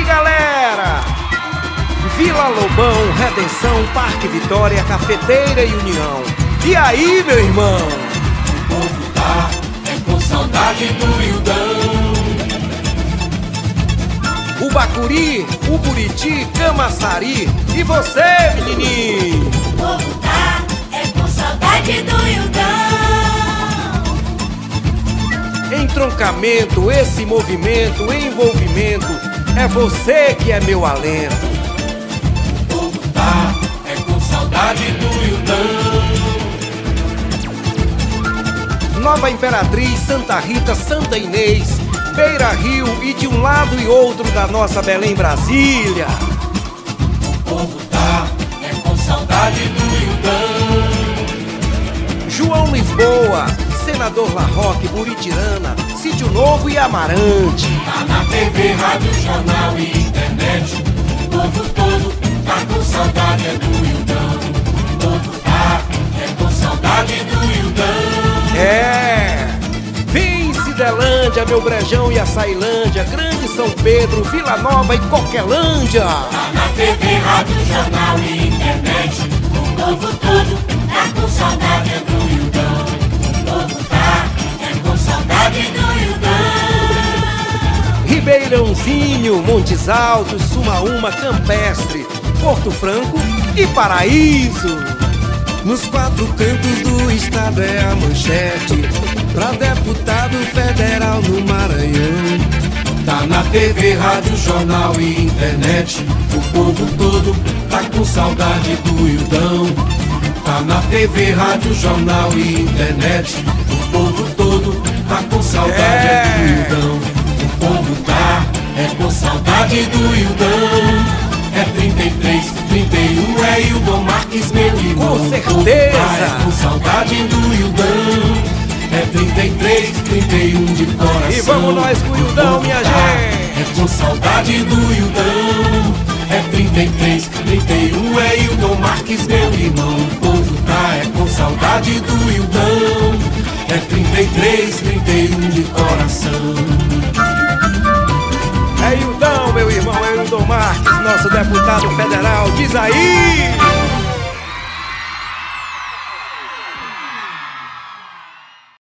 galera! Vila Lobão, Redenção, Parque Vitória, Cafeteira e União. E aí, meu irmão? O povo tá com saudade do Ildão. O Bacuri, o Buriti, Camaçari. E você, menininho? O povo tá com saudade do Ildão. Entroncamento, esse movimento, envolvimento, é você que é meu alento. O povo tá com saudade do Ildão. Nova Imperatriz, Santa Rita, Santa Inês, Beira Rio e de um lado e outro da nossa Belém, Brasília. O povo tá com saudade do Ildão. João Lisboa, Senador La Roque, Buritirana, Sítio Novo e Amarante. Tá na TV, rádio, jornal e internet. O povo todo tá com saudade do Ildão. O povo tá com saudade do Ildão. É! Vem Cidelândia, meu Brejão e Açailândia, Grande São Pedro, Vila Nova e Coquelândia. Tá na TV, rádio, jornal e internet. O povo todo tá com saudade do Ildão. O povo tá com saudade do Ildão. Ribeirãozinho, Montes Altos, Sumaúma, Campestre, Porto Franco e Paraíso. Nos quatro cantos do estado é a manchete, pra deputado federal no Maranhão. Tá na TV, rádio, jornal e internet. O povo todo tá com saudade do Ildão. Tá na TV, rádio, jornal e internet. O povo todo tá com saudade do Ildão. O povo tá com saudade do Ildão. É 33, 31, é Ildão Marques, meu irmão. Com certeza. O povo tá com saudade do Ildão. É 33, 31 de coração. E vamos nós com o Ildão, minha gente. É com saudade do Ildão. É 33, 31, é Ildão Marques, meu irmão. O povo tá com saudade do Ildão. É 33, 31 de coração. É Ildão, meu irmão, é Ildão Marques, nosso deputado federal. Diz aí!